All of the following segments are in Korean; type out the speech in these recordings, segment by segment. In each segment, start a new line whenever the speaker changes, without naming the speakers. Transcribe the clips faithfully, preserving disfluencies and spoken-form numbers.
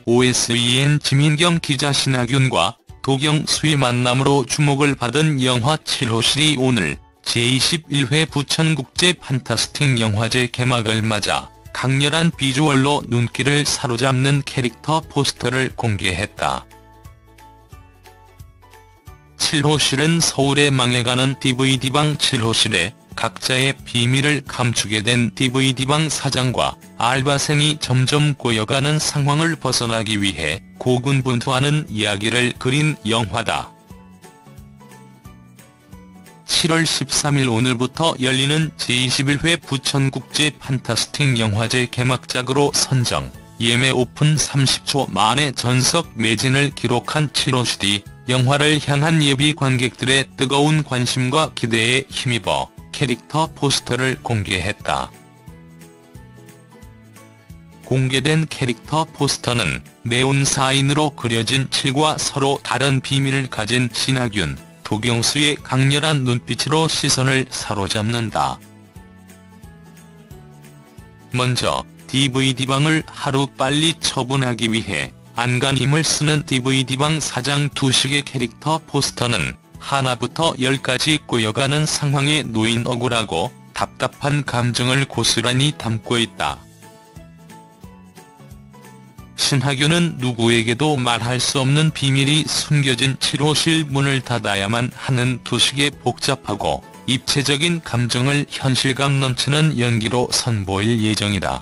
오에스이엔 지민경 기자 신하균과 도경수의 만남으로 주목을 받은 영화 칠호실이 오늘 제이십일 회 부천국제 판타스틱 영화제 개막을 맞아 강렬한 비주얼로 눈길을 사로잡는 캐릭터 포스터를 공개했다. 칠호실은 서울에 망해가는 디브이디방 칠호실에 각자의 비밀을 감추게 된 디브이디방 사장과 알바생이 점점 꼬여가는 상황을 벗어나기 위해 고군분투하는 이야기를 그린 영화다. 칠월 십삼일 오늘부터 열리는 제이십일 회 부천국제 판타스틱 영화제 개막작으로 선정, 예매 오픈 삼십 초 만에 전석 매진을 기록한 칠호실이 영화를 향한 예비 관객들의 뜨거운 관심과 기대에 힘입어 캐릭터 포스터를 공개했다. 공개된 캐릭터 포스터는 네온 사인으로 그려진 칠과 서로 다른 비밀을 가진 신하균, 도경수의 강렬한 눈빛으로 시선을 사로잡는다. 먼저 디브이디방을 하루빨리 처분하기 위해 안간힘을 쓰는 디브이디방 사장 두식의 캐릭터 포스터는 하나부터 열까지 꼬여가는 상황에 놓인 억울하고 답답한 감정을 고스란히 담고 있다. 신하균은 누구에게도 말할 수 없는 비밀이 숨겨진 칠호실 문을 닫아야만 하는 두식의 복잡하고 입체적인 감정을 현실감 넘치는 연기로 선보일 예정이다.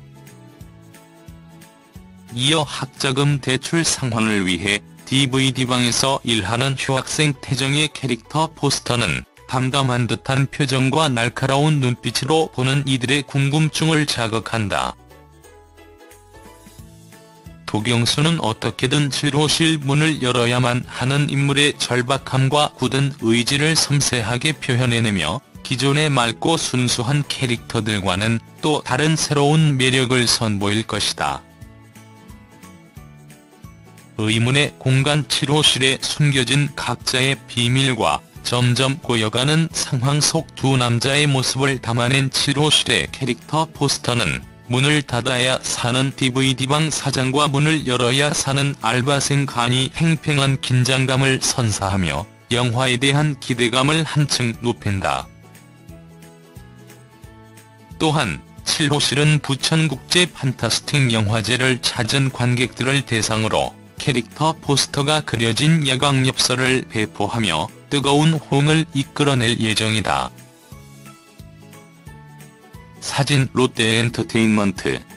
이어 학자금 대출 상환을 위해 디브이디방에서 일하는 휴학생 태정의 캐릭터 포스터는 담담한 듯한 표정과 날카로운 눈빛으로 보는 이들의 궁금증을 자극한다. 도경수는 어떻게든 칠호실 문을 열어야만 하는 인물의 절박함과 굳은 의지를 섬세하게 표현해내며 기존의 맑고 순수한 캐릭터들과는 또 다른 새로운 매력을 선보일 것이다. 의문의 공간 칠호실에 숨겨진 각자의 비밀과 점점 꼬여가는 상황 속 두 남자의 모습을 담아낸 칠호실의 캐릭터 포스터는 문을 닫아야 사는 디브이디방 사장과 문을 열어야 사는 알바생 간이 팽팽한 긴장감을 선사하며 영화에 대한 기대감을 한층 높인다. 또한 칠호실은 부천국제 판타스틱 영화제를 찾은 관객들을 대상으로 캐릭터 포스터가 그려진 야광엽서를 배포하며 뜨거운 호응을 이끌어낼 예정이다. 사진 롯데엔터테인먼트